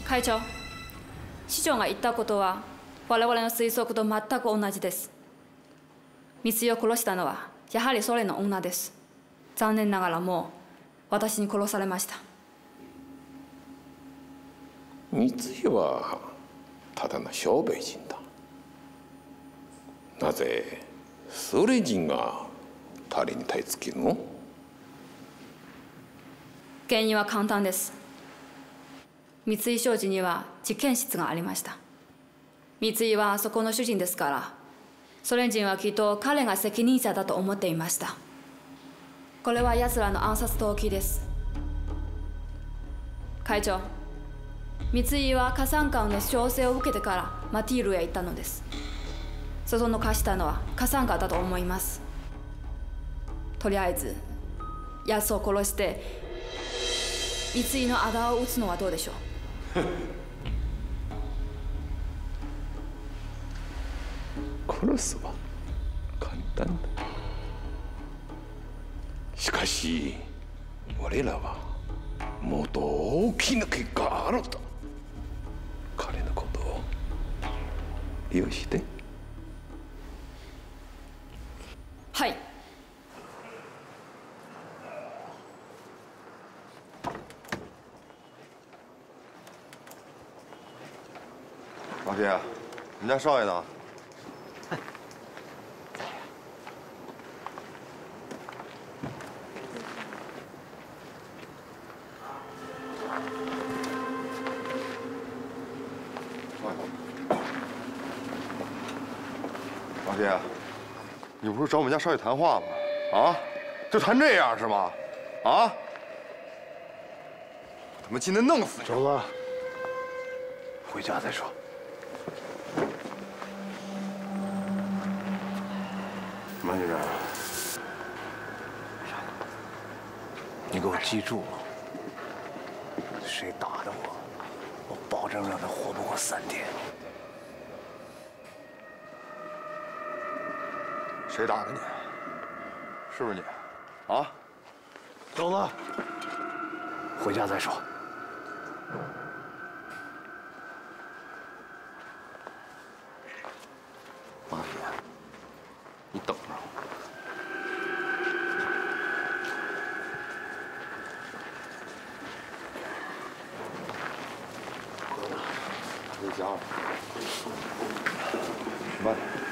会長、市長が言ったことは我々の推測と全く同じです。三井を殺したのはやはりそれの女です。残念ながらもう私に殺されました。 三井はただの商売人だ。なぜソ連人が彼に対つけるの？ 原因は簡単です。三井商事には実験室がありました。三井はそこの主人ですから、ソ連人はきっと彼が責任者だと思っていました。これは奴らの暗殺動機です。会長、三井は火山官の調整を受けてからマティールへ行ったのです。そそのかしたのは火山官だと思います。とりあえず奴を殺して三井のあだを打つのはどうでしょう。 殺すは簡単だ。しかし我らはもっと大きな結果があると。彼のことを利用して。 はい。 老爹，你家少爷呢？老爹，你不是找我们家少爷谈话吗？啊，就谈这样是吗？啊！他妈今天弄死你！ 周子，回家再说。马局长，你给我记住了，谁打的我，我保证让他活不过3天。 谁打的你？是不是你？啊？ 周子，回家再说。 马爷，你等着。 回家了。慢。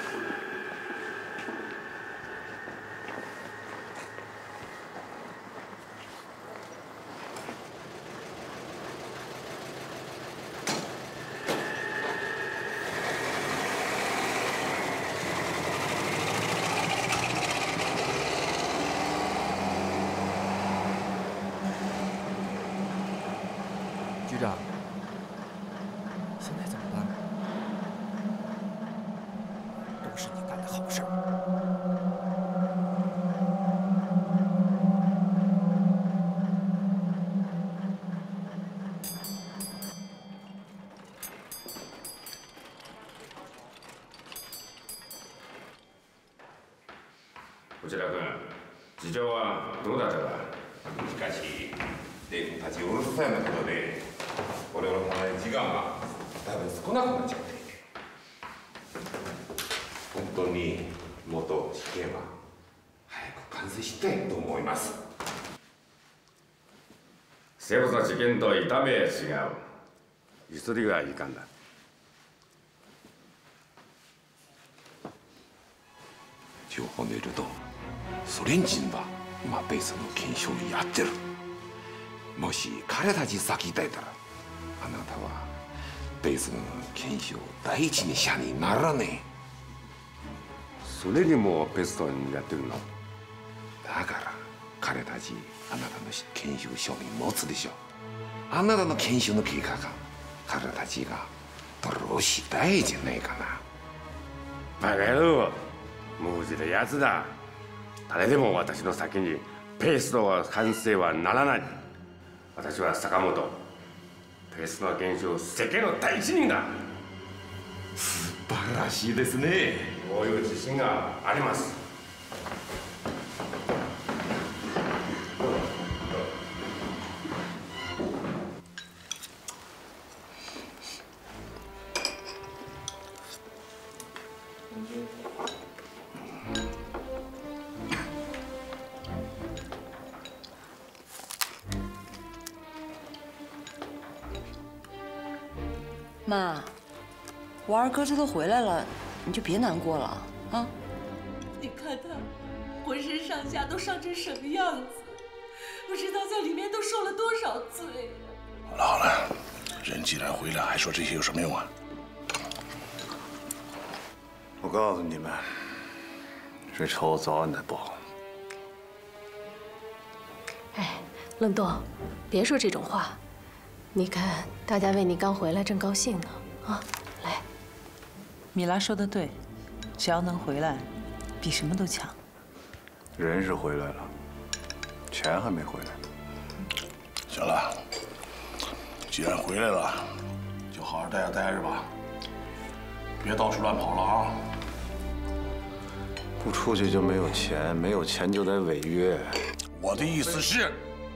局长，现在怎么办？都是你干的好事儿。 こちら君、事情はどうだったか。しかし、レイ君たちうるさいのことで、俺のための時間がだいぶ少なくなっちゃって。本当に元試験は早く完成したいと思います。生物の事件と痛みは違う。急ぎはいかんだ。情報を見ると、ソ連人は今ベースの検証をやってる。もし彼たち先だったら、あなたはベースの検証第一人者にならねえ。それにもベストにやってるの？だから彼たちあなたの研修証明持つでしょ。あなたの研修の結果が彼たちがドローしたいじゃないかな。バカ野郎、無知なやつだ。誰でも私の先にペーストは完成はならない。私は坂本。ペーストの研修世間の第一人だ。素晴らしいですね。こういう自信があります。 妈，我二哥这都回来了，你就别难过了啊。 你看他浑身上下都伤成什么样子，不知道在里面都受了多少罪啊！ 好了好了，人既然回来，还说这些有什么用啊？ 我告诉你们，这仇早晚得报。 哎，冷冻，别说这种话。你看，大家为你刚回来正高兴呢，啊，来。 米拉说的对，只要能回来，比什么都强。 人是回来了，钱还没回来。 行了，既然回来了，就好好待着吧，别到处乱跑了啊！ 不出去就没有钱，没有钱就得违约。 我的意思是，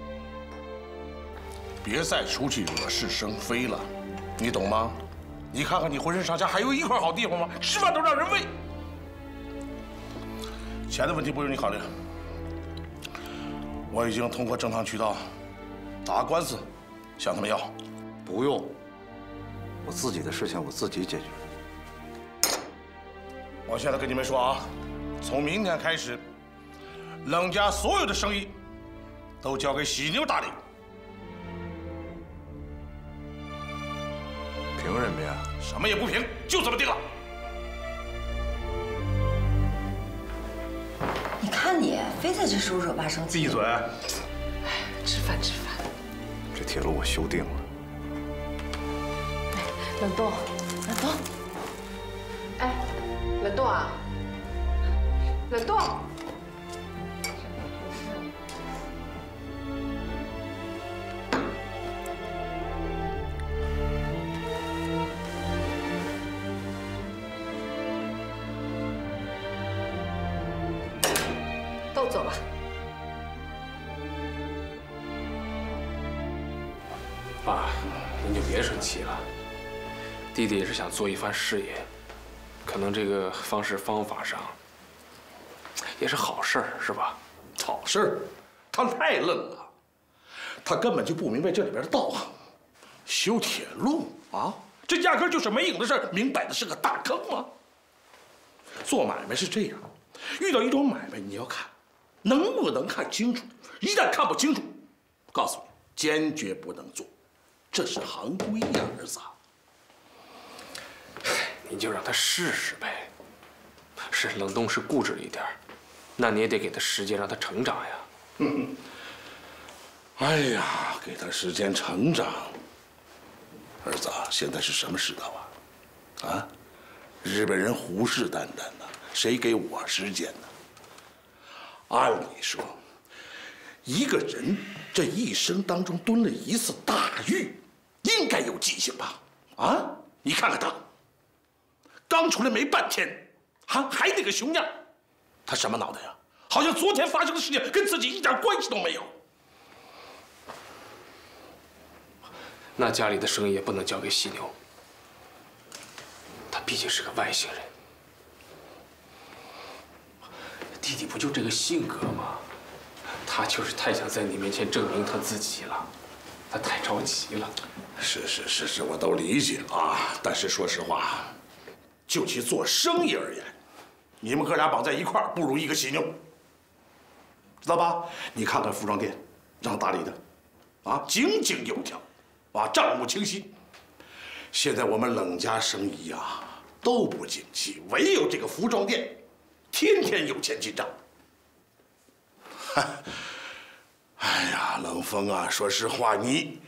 别再出去惹是生非了，你懂吗？你看看你浑身上下还有一块好地方吗？吃饭都让人喂。钱的问题不用你考虑，我已经通过正当渠道打官司向他们要。 不用，我自己的事情我自己解决。 我现在跟你们说啊，从明天开始，冷家所有的生意都交给喜妞打理。 凭什么呀？ 什么也不凭，就这么定了。 你看你，非在这时候惹八生气。 闭嘴！ 哎，吃饭吃饭。 这铁路我修定了。 冷冻，冷冻，哎，冷冻啊，冷冻。都走吧。 爸，您就别生气了。弟弟也是想做一番事业，可能这个方式方法上也是好事儿，是吧？ 好事儿，他太愣了，他根本就不明白这里边的道行。修铁路啊，这压根就是没影的事儿，明摆的是个大坑啊。做买卖是这样，遇到一种买卖，你要看能不能看清楚。一旦看不清楚，告诉你，坚决不能做，这是行规呀，儿子。 你就让他试试呗。是冷冻是固执了一点，那你也得给他时间让他成长呀。 哎呀，给他时间成长。儿子，现在是什么世道啊？啊，日本人虎视眈眈呢，谁给我时间呢？按理说，一个人这一生当中蹲了一次大狱，应该有记性吧？啊，你看看他，刚出来没半天，还那个熊样，他什么脑袋呀？好像昨天发生的事情跟自己一点关系都没有。 那家里的生意也不能交给犀牛，他毕竟是个外星人。弟弟不就这个性格吗？他就是太想在你面前证明他自己了，他太着急了。 是，我都理解啊。但是说实话，就其做生意而言，你们哥俩绑在一块儿，不如一个犀牛，知道吧？你看看服装店，让打理的，啊，井井有条，啊，账目清晰。现在我们冷家生意呀都不景气，唯有这个服装店，天天有钱进账。哎呀，冷风啊，说实话，你，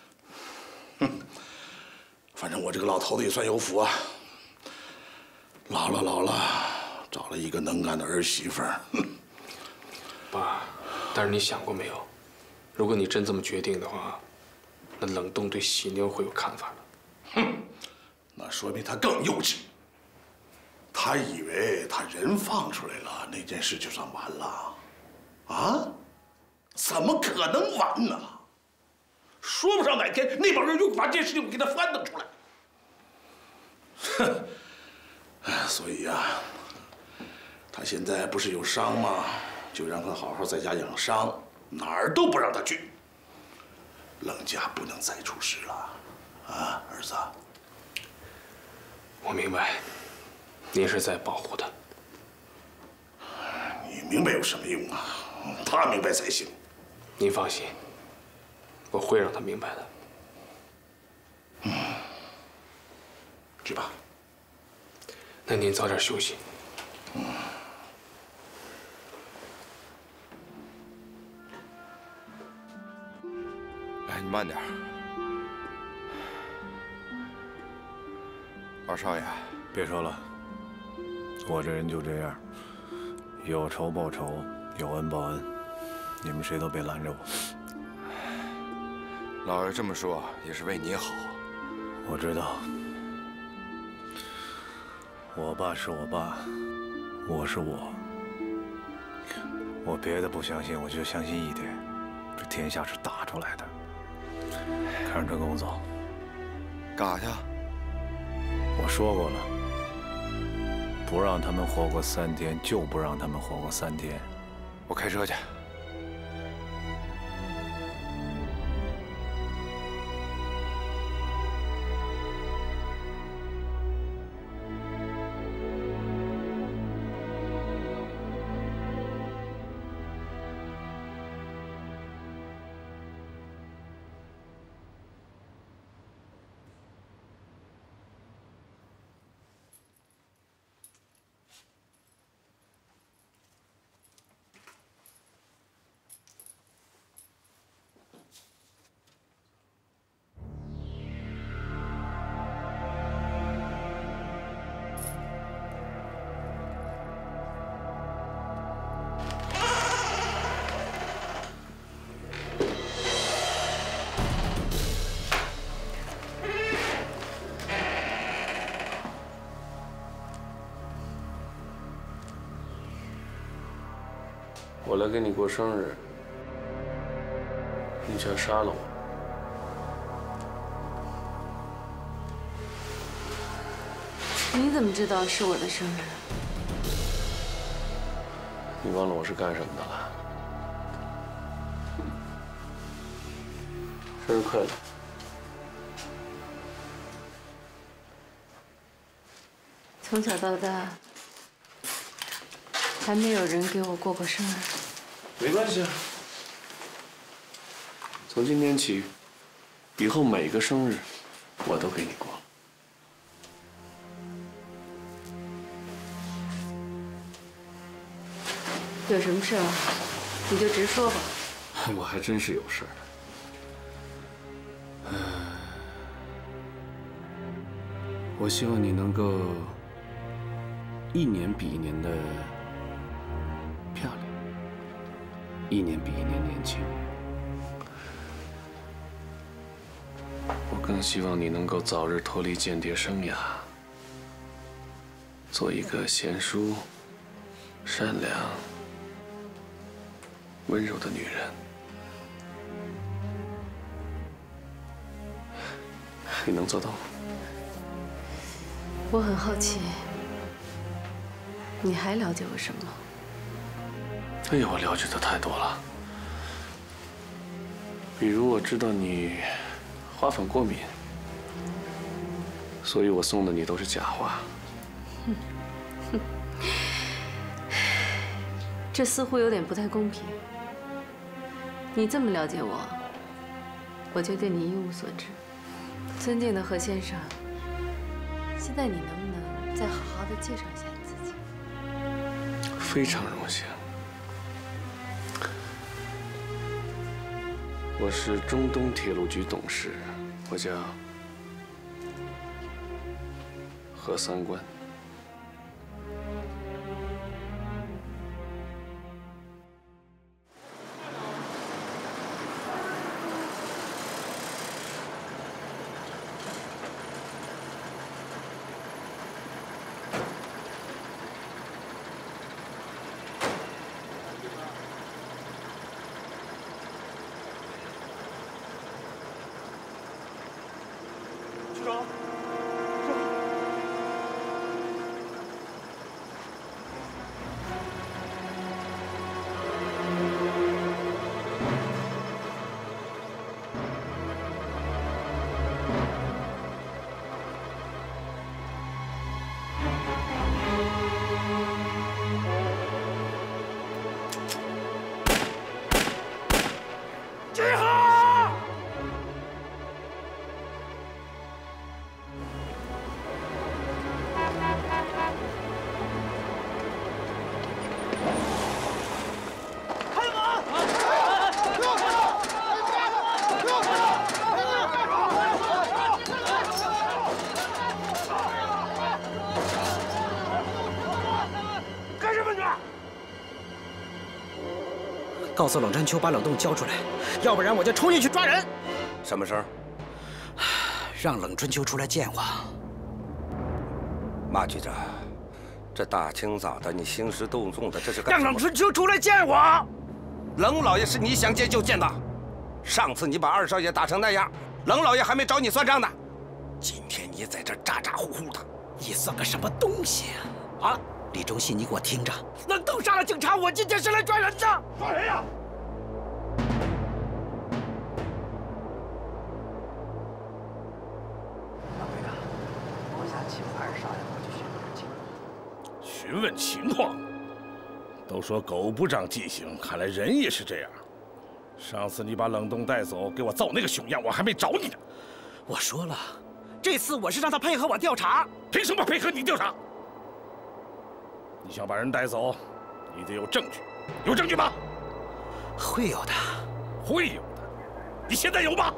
反正我这个老头子也算有福啊。老了，找了一个能干的儿媳妇儿。 爸，但是你想过没有，如果你真这么决定的话，那冷冻对犀牛会有看法的。 那说明他更幼稚。他以为他人放出来了，那件事就算完了，啊？怎么可能完呢？说不上哪天那帮人又把这件事情给他翻腾出来。哼，所以呀，他现在不是有伤吗？就让他好好在家养伤，哪儿都不让他去。冷家不能再出事了，啊，儿子。 我明白，您是在保护他。 你明白有什么用啊？他明白才行。 您放心，我会让他明白的。 去吧。 那您早点休息。 哎，你慢点。二少爷， 别说了，我这人就这样，有仇报仇，有恩报恩，你们谁都别拦着我。 老爷这么说也是为你好。 我知道，我爸是我爸，我是我。我别的不相信，我就相信一点，这天下是打出来的。看着陈公走。 干啥去？ 我说过了，不让他们活过3天，就不让他们活过3天。 我开车去。 我来给你过生日，你却杀了我。 你怎么知道是我的生日？ 你忘了我是干什么的了？生日快乐！ 从小到大，还没有人给我过过生日。 没关系啊，从今天起，以后每个生日，我都给你过。 有什么事儿，你就直说吧。 我还真是有事儿。我希望你能够一年比一年的漂亮，一年比一年年轻。我更希望你能够早日脱离间谍生涯，做一个贤淑、善良、温柔的女人。你能做到吗？ 我很好奇，你还了解我什么？ 哎呀，我了解的太多了。比如我知道你花粉过敏，所以我送的你都是假花。 这似乎有点不太公平。你这么了解我，我就对你一无所知。尊敬的何先生，现在你能不能再好好的介绍一下你自己？ 非常荣幸。我是中东铁路局董事，我叫何三观。 局长， 告诉冷真秋把冷冻交出来，要不然我就冲进去抓人。 什么事儿？ 让冷春秋出来见我。 马局长，这大清早的你兴师动众的，这是干让冷春秋出来见我。 冷老爷是你想见就见的。上次你把二少爷打成那样，冷老爷还没找你算账呢。今天你在这咋咋呼呼的， 你算个什么东西啊？啊！李忠信，你给我听着，冷冻杀了警察，我今天是来抓人的。 抓谁呀？ 楼下欺负二少爷，我去询问情况。 询问情况？都说狗不长记性，看来人也是这样。上次你把冷冻带走，给我造那个熊样，我还没找你呢。 我说了，这次我是让他配合我调查。 凭什么配合你调查？你想把人带走，你得有证据，有证据吗？ 会有的， 会有的。你现在有吗？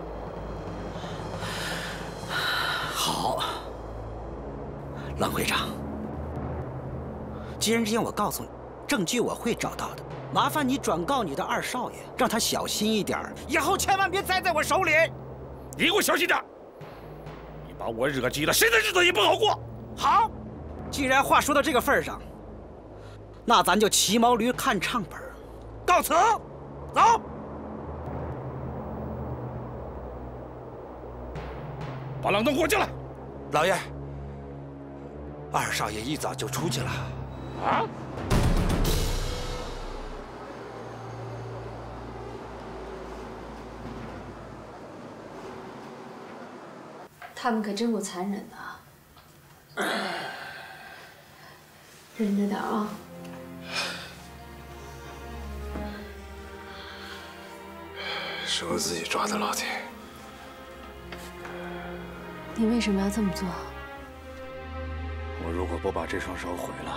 好，冷会长，既然这样，我告诉你，证据我会找到的。麻烦你转告你的二少爷，让他小心一点，以后千万别栽在我手里。 你给我小心点！你把我惹急了，谁的日子也不好过。 好，既然话说到这个份上，那咱就骑毛驴看唱本，告辞，走。 把冷冻给我叫来。 老爷，二少爷一早就出去了。 啊？ 他们可真够残忍的，忍着点啊！ 是我自己抓的老铁。 你为什么要这么做？ 我如果不把这双手毁了，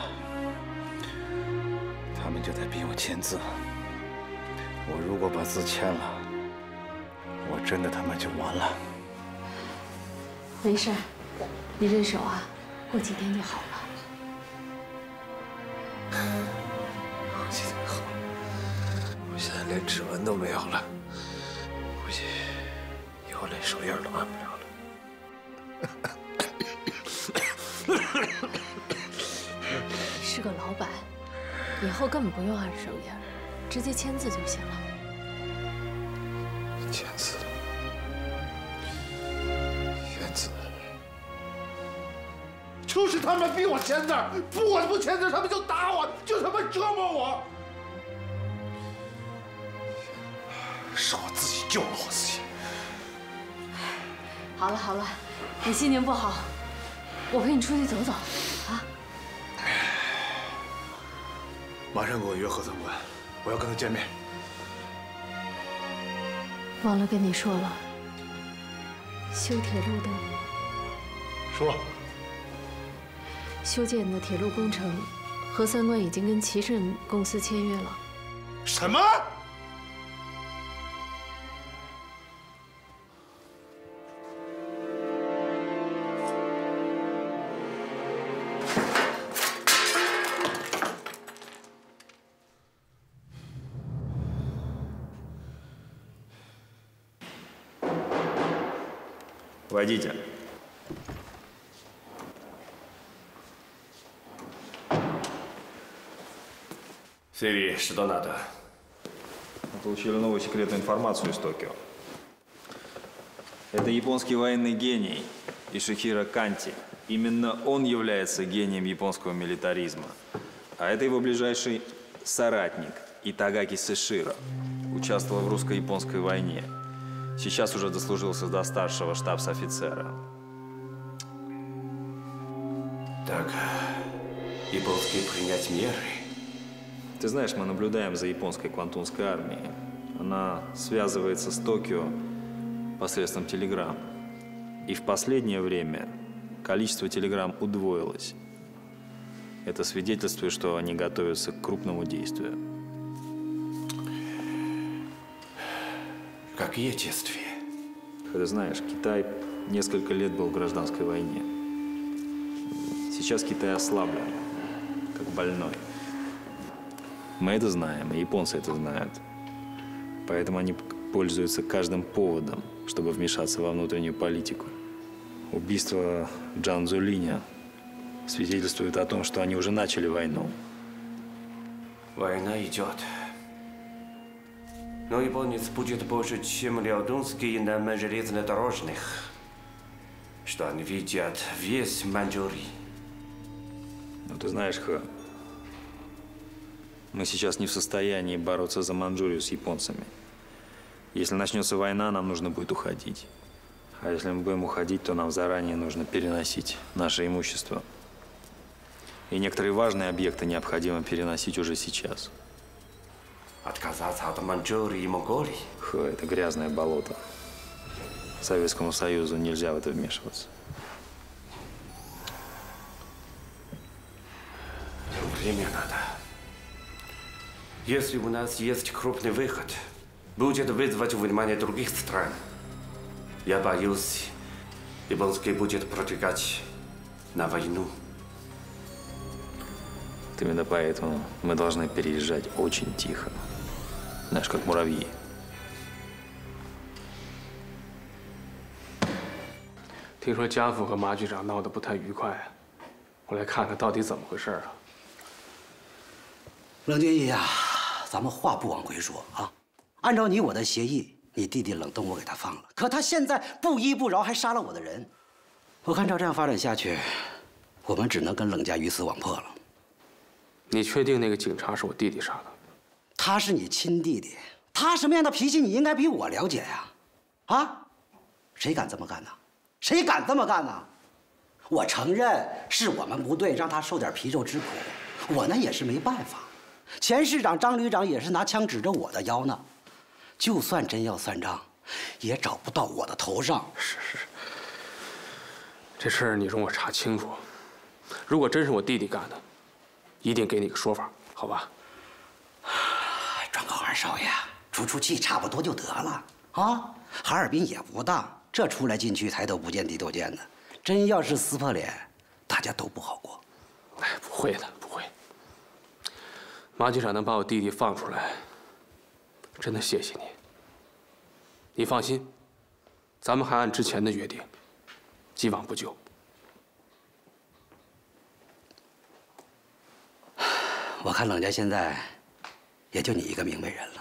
他们就得逼我签字。我如果把字签了，我真的他妈就完了。 没事，你这手啊，过几天就好了。 过几天好，我现在连指纹都没有了，估计以后连手印都按不了了。 是个老板，以后根本不用按手印，直接签字就行了。 签字。 就是他们逼我签字，我不签字，他们就打我，就他妈折磨我。 是我自己救了我自己。 好了好了，你心情不好，我陪你出去走走，啊？ 马上给我约贺总管，我要跟他见面。 忘了跟你说了，修铁路的。 说。 修建的铁路工程，核三观已经跟奇顺公司签约了。 什么？ Войдите. Сири, что надо? Мы получили новую секретную информацию из Токио. Это японский военный гений Ишихиро Канти. Именно он является гением японского милитаризма. А это его ближайший соратник Итагаки Сэширо. Участвовал в русско-японской войне. Сейчас уже дослужился до старшего штабс-офицера. Так, японские принять меры. Ты знаешь, мы наблюдаем за японской квантунской армией. Она связывается с Токио посредством телеграмм. И в последнее время количество телеграмм удвоилось. Это свидетельствует, что они готовятся к крупному действию. Какие действия? Ты знаешь, Китай несколько лет был в гражданской войне. Сейчас Китай ослаблен, как больной. Мы это знаем, и японцы это знают. Поэтому они пользуются каждым поводом, чтобы вмешаться во внутреннюю политику. Убийство Джан Цзулиня свидетельствует о том, что они уже начали войну. Война идет. Но японец будет больше, чем Ляодунский на железнодорожных, что они видят весь Маньчжурий. Ну, ты знаешь, Хэ, мы сейчас не в состоянии бороться за Маньчжурию с японцами. Если начнется война, нам нужно будет уходить. А если мы будем уходить, то нам заранее нужно переносить наше имущество. И некоторые важные объекты необходимо переносить уже сейчас. Отказаться от Маньчжурии и Монголии? Хэ, это грязное болото. Советскому Союзу нельзя в это вмешиваться. Время надо. Если у нас есть крупный выход, будет вызвать внимание других стран. Я боюсь, японский будет продвигать на войну. Именно поэтому мы должны переезжать очень тихо. Знаешь, как муравьи. 听说家父和马局长闹得不太愉快，我来看看到底怎么回事啊。 冷静义呀，咱们话不往回说啊。按照你我的协议，你弟弟冷冻我给他放了，可他现在不依不饶，还杀了我的人。我看照这样发展下去，我们只能跟冷家鱼死网破了。 你确定那个警察是我弟弟杀的？ 他是你亲弟弟，他什么样的脾气你应该比我了解呀。啊，谁敢这么干呢？谁敢这么干呢？我承认是我们不对，让他受点皮肉之苦，我呢也是没办法。前市长张旅长也是拿枪指着我的腰呢，就算真要算账，也找不到我的头上。 是，这事儿你容我查清楚。如果真是我弟弟干的，一定给你个说法，好吧？ 庄口二少爷，出气差不多就得了啊！哈尔滨也不大，这出来进去抬头不见低头见的，真要是撕破脸，大家都不好过。 哎，不会的，不会。马局长能把我弟弟放出来，真的谢谢你。你放心，咱们还按之前的约定，既往不咎。 我看冷家现在也就你一个明白人了。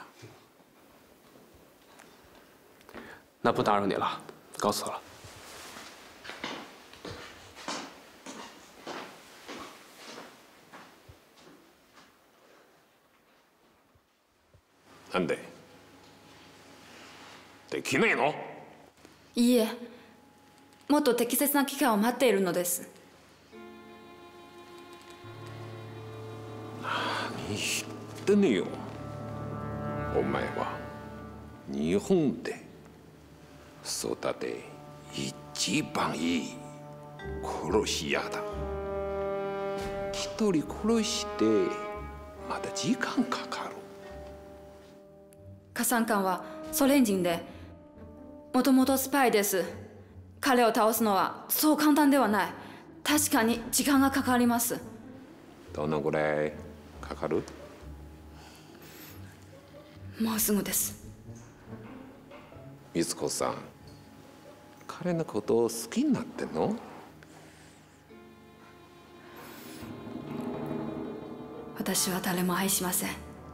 那不打扰你了，告辞了。 なんで？できないの？ いいえ、もっと適切な期間を待っているのです。 何言ってんねよ。お前は日本で育て一番いい殺し屋だ。一人殺してまだ時間かかる。 カサンカンはソ連人で、もともとスパイです。彼を倒すのはそう簡単ではない。確かに時間がかかります。 どのぐらいかかる？ もうすぐです。 光子さん、彼のことを好きになってんの？ 私は誰も愛しません。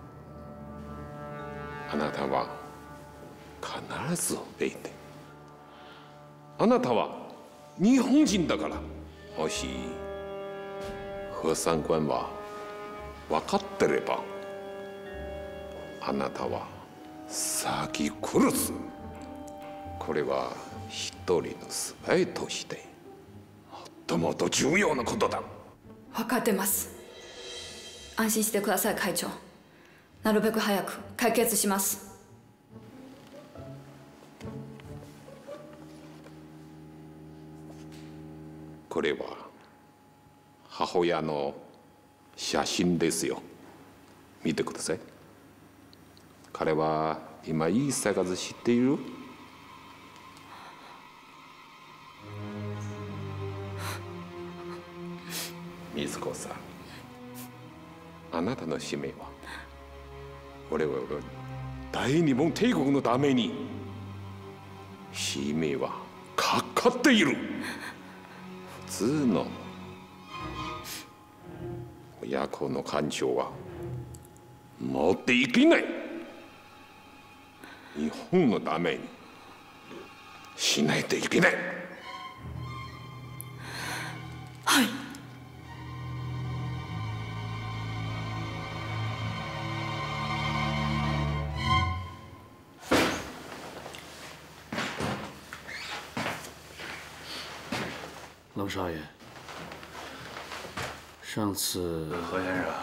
あなたは必ずええて。あなたは日本人だから。もし和三官は分かってれば、あなたは先殺す。これは一人のスパイとしてもっともっと重要なことだ。 分かってます。安心してください、会長。なるべく早く解決します。 これは母親の写真ですよ。見てください。彼は今いい生活知っている？光子さん、あなたの使命は俺は大日本帝国のために使命はかかっている。普通の親子の感情は持っていけない。日本のためにしないといけない。 はい。 冷少爷，上次何先生，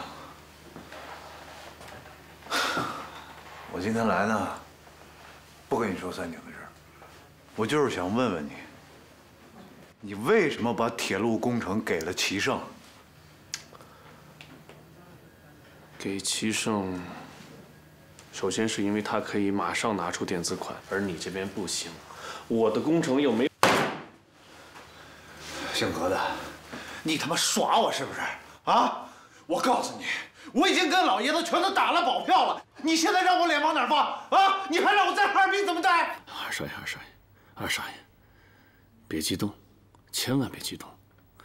我今天来呢，不跟你说3井的事儿，我就是想问问你，你为什么把铁路工程给了齐胜？ 给齐胜，首先是因为他可以马上拿出电子款，而你这边不行，我的工程又没。 姓何的，你他妈耍我是不是？啊！我告诉你，我已经跟老爷子全都打了保票了，你现在让我脸往哪放啊？你还让我在哈尔滨怎么待？ 二少爷，二少爷，别激动，千万别激动。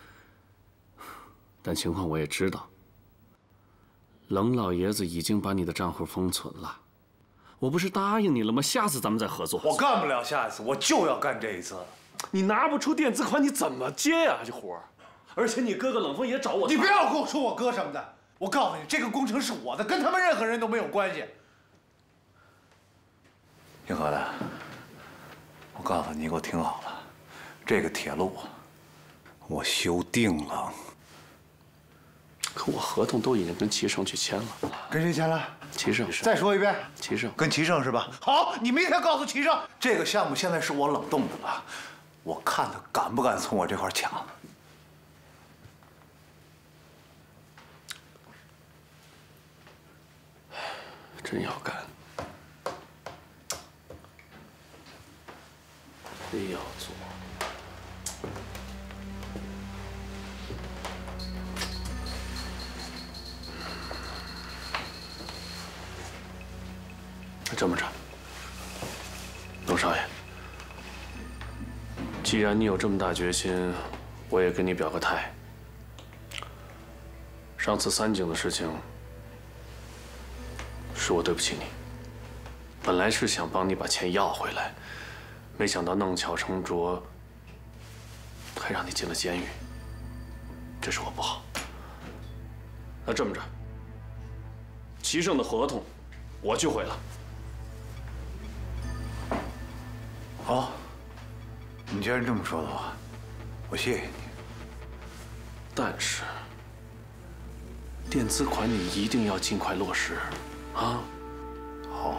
但情况我也知道，冷老爷子已经把你的账户封存了。我不是答应你了吗？下次咱们再合作。 我干不了下一次，我就要干这一次。 你拿不出电子款，你怎么接呀？这活儿，而且你哥哥冷风也找我。 你不要跟我说我哥什么的，我告诉你，这个工程是我的，跟他们任何人都没有关系。姓何的，我告诉你，你给我听好了，这个铁路我修定了。 可我合同都已经跟齐胜去签了。 跟谁签了？ 齐胜。 再说一遍。 齐胜。 跟齐胜是吧？好，你明天告诉齐胜，这个项目现在是我冷冻的了，我看他敢不敢从我这块抢。 真要干，非要做。这么着，冷少爷，既然你有这么大决心，我也跟你表个态。上次3井的事情，是我对不起你。本来是想帮你把钱要回来，没想到弄巧成拙，还让你进了监狱。这是我不好。那这么着，齐胜的合同，我去毁了。 好，你既然这么说的话，我谢谢你。 但是，电子款你一定要尽快落实，啊？ 好。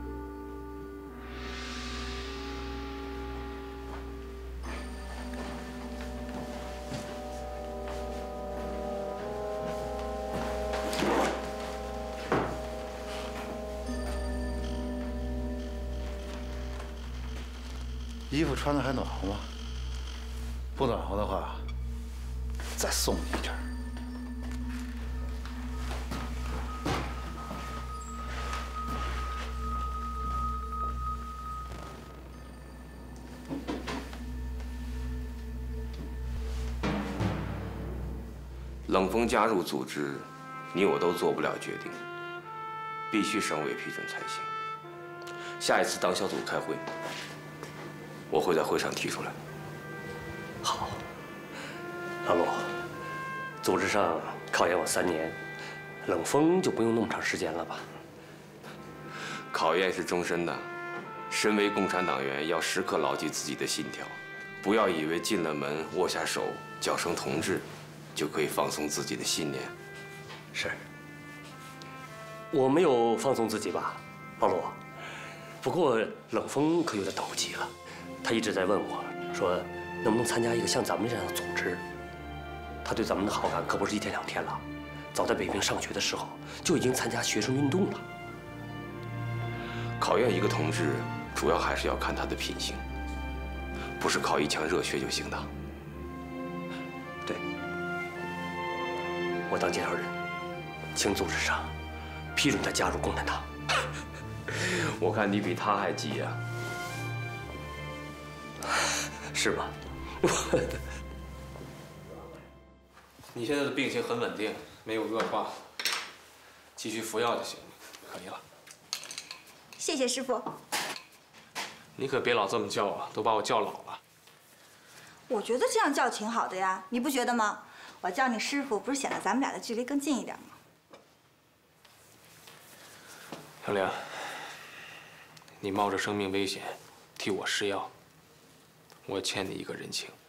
衣服穿的还暖和吗？不暖和的话，再送你一件。 冷风加入组织，你我都做不了决定，必须省委批准才行。下一次当小组开会，我会在会上提出来。 好，老陆，组织上考验我3年，冷风就不用那么长时间了吧？ 考验是终身的，身为共产党员，要时刻牢记自己的信条，不要以为进了门握下手叫声同志，就可以放松自己的信念。 是，我没有放松自己吧，老陆？不过冷风可有点等不及了。他一直在问我，说能不能参加一个像咱们这样的组织。他对咱们的好感可不是1天2天了，早在北平上学的时候就已经参加学生运动了。 考验一个同志，主要还是要看他的品行，不是靠一腔热血就行的。 对，我当介绍人，请组织上批准他加入共产党。 我看你比他还急呀，是吧？ 你现在的病情很稳定，没有恶化，继续服药就行了，可以了。 谢谢师傅。 你可别老这么叫啊，都把我叫老了。 我觉得这样叫挺好的呀，你不觉得吗？我叫你师傅，不是显得咱们俩的距离更近一点吗？ 小莲，你冒着生命危险替我施药，我欠你一个人情。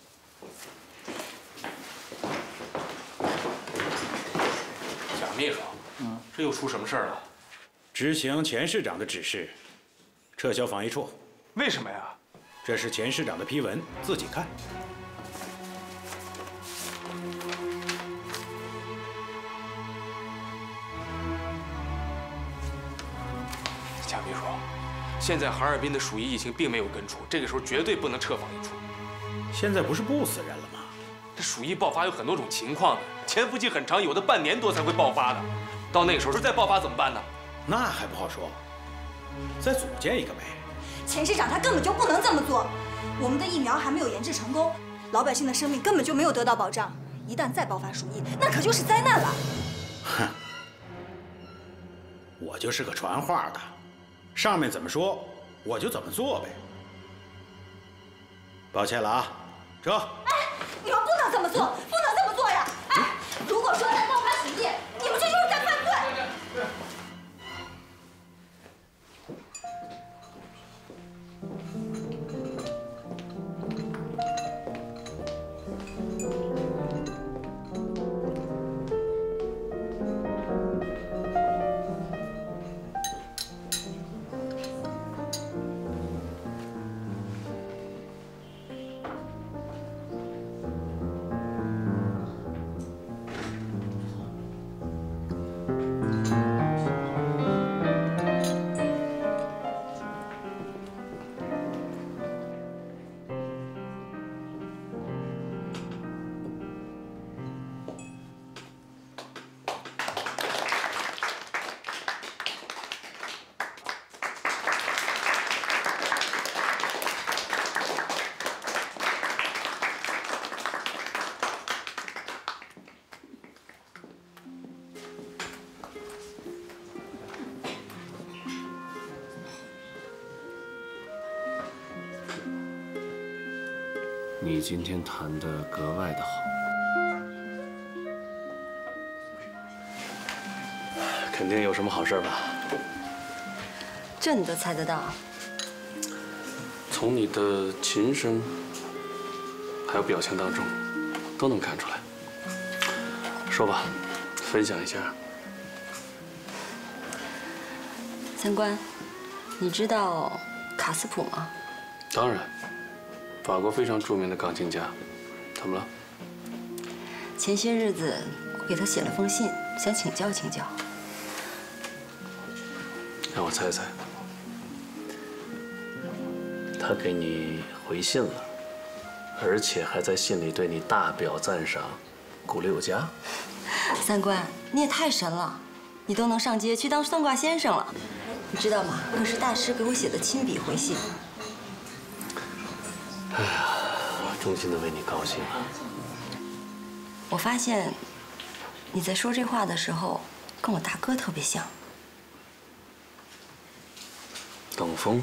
贾秘书，这又出什么事儿了？ 执行钱市长的指示，撤销防疫处。 为什么呀？ 这是钱市长的批文，自己看。 贾秘书，现在哈尔滨的鼠疫疫情并没有根除，这个时候绝对不能撤防疫处。 现在不是不死人了吗？ 这鼠疫爆发有很多种情况的，潜伏期很长，有的半年多才会爆发的。到那个时候再爆发怎么办呢？ 那还不好说，再组建一个呗。 钱市长他根本就不能这么做，我们的疫苗还没有研制成功，老百姓的生命根本就没有得到保障。一旦再爆发鼠疫，那可就是灾难了。 哼，我就是个传话的，上面怎么说我就怎么做呗。抱歉了啊，撤。 哎，你们不能这么做，不能这么做呀！哎，如果说再爆发鼠疫，你们这就是在犯罪。 你今天弹得格外的好，肯定有什么好事吧？ 这你都猜得到？ 从你的琴声还有表情当中，都能看出来。说吧，分享一下。 三官，你知道卡斯普吗？ 当然。法国非常著名的钢琴家，怎么了？ 前些日子我给他写了封信，想请教请教。 让我猜猜，他给你回信了，而且还在信里对你大表赞赏，鼓励有加。 三官，你也太神了，你都能上街去当算卦先生了，你知道吗？可是大师给我写的亲笔回信。 哎呀，衷心的为你高兴啊！ 我发现你在说这话的时候，跟我大哥特别像。 等风，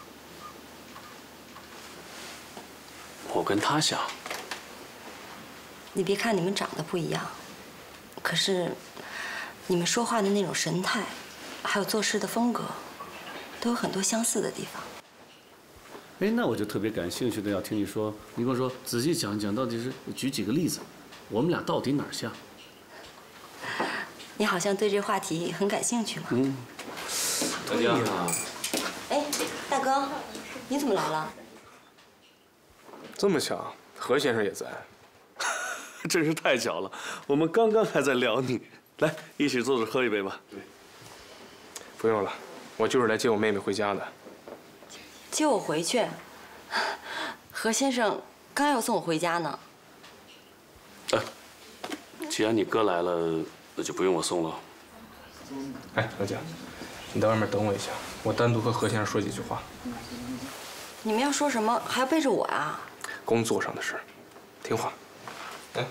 我跟他像。 你别看你们长得不一样，可是你们说话的那种神态，还有做事的风格，都有很多相似的地方。 哎，那我就特别感兴趣的要听你说，你跟我说，仔细讲讲，到底是举几个例子，我们俩到底哪儿像？ 你好像对这话题很感兴趣嘛。 嗯，对呀。 哎，大哥，你怎么来了？ 这么巧，何先生也在， 真是太巧了。我们刚刚还在聊你，来，一起坐着喝一杯吧。对， 不用了，我就是来接我妹妹回家的。 接我回去？何先生刚要送我回家呢。 哎，既然你哥来了，那就不用我送了。 哎，何姐，你在外面等我一下。 我单独和何先生说几句话。 你们要说什么还要背着我啊？ 工作上的事，听话。来。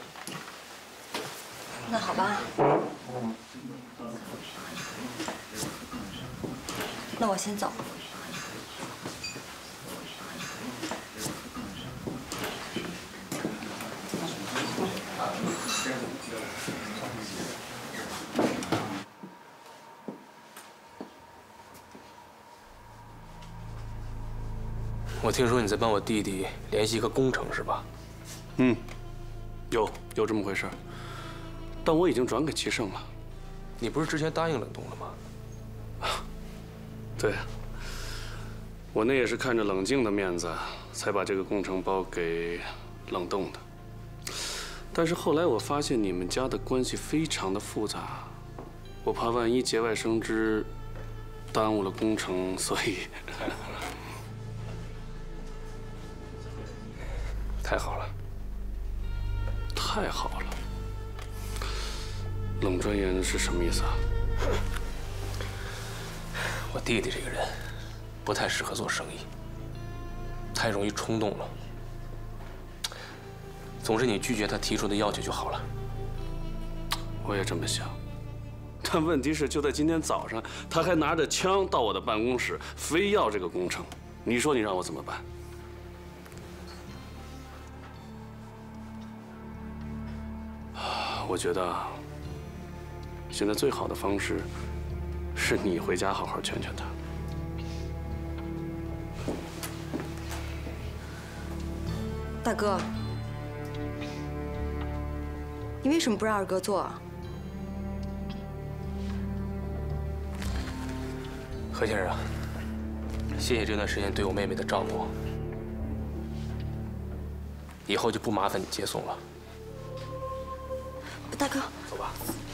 那好吧。那我先走。 我听说你在帮我弟弟联系一个工程，是吧？ 嗯，有这么回事，但我已经转给齐胜了。 你不是之前答应冷冻了吗？ 对，我那也是看着冷静的面子，才把这个工程包给冷冻的。但是后来我发现你们家的关系非常的复杂，我怕万一节外生枝，耽误了工程，所以。 太好了， 太好了。冷专员是什么意思啊？ 我弟弟这个人不太适合做生意，太容易冲动了。总之，你拒绝他提出的要求就好了。 我也这么想，但问题是，就在今天早上，他还拿着枪到我的办公室，非要这个工程。你说你让我怎么办？我觉得现在最好的方式是你回家好好劝劝他。 大哥，你为什么不让二哥做啊？ 何先生，谢谢这段时间对我妹妹的照顾，以后就不麻烦你接送了。 大哥， 走吧。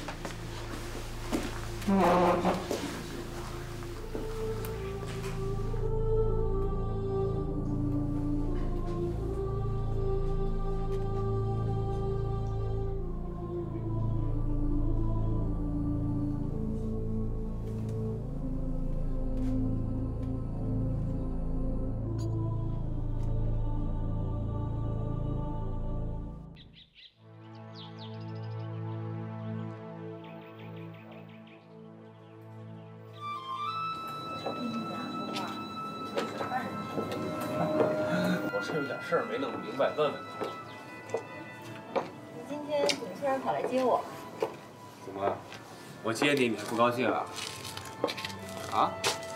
我是有点事儿没弄明白，问问你。 你今天怎么突然跑来接我？ 怎么，我接你你是不高兴啊？啊？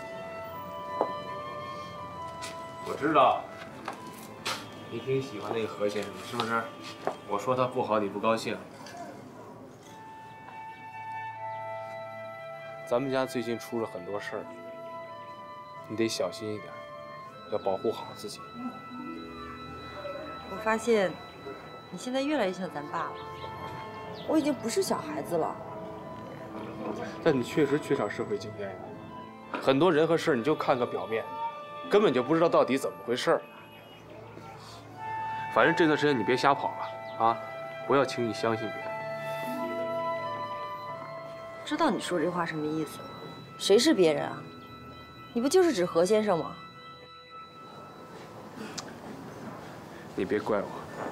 我知道，你挺喜欢那个何先生的，是不是？我说他不好，你不高兴。咱们家最近出了很多事儿，你得小心一点，要保护好自己。 我发现你现在越来越像咱爸了，我已经不是小孩子了。 但你确实缺少社会经验，很多人和事你就看个表面，根本就不知道到底怎么回事。反正这段时间你别瞎跑了啊，不要轻易相信别人。 知道你说这话什么意思？谁是别人啊？你不就是指何先生吗？ 你别怪我，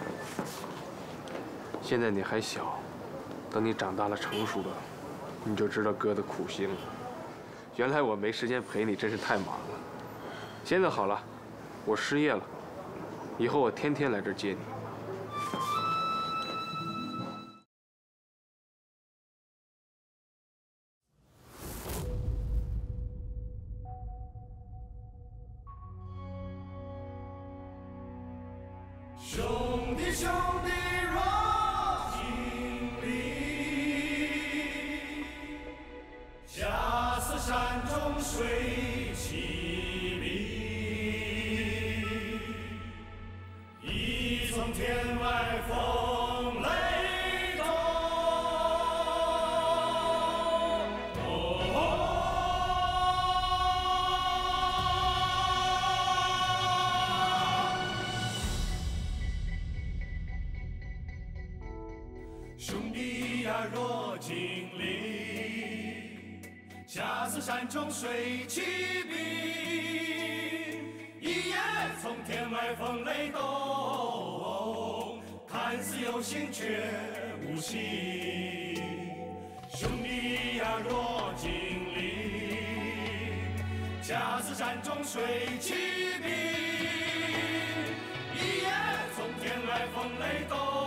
现在你还小，等你长大了成熟了，你就知道哥的苦心了。原来我没时间陪你，真是太忙了。现在好了，我失业了，以后我天天来这儿接你。 兄弟兄弟若经历，假似山中水凄迷，一从天外风雷动。兄弟呀，若经历恰似山中水起冰，一夜从天外风雷动，看似有心却无形。兄弟呀，若尽力，恰似山中水起冰，一夜从天外风雷动。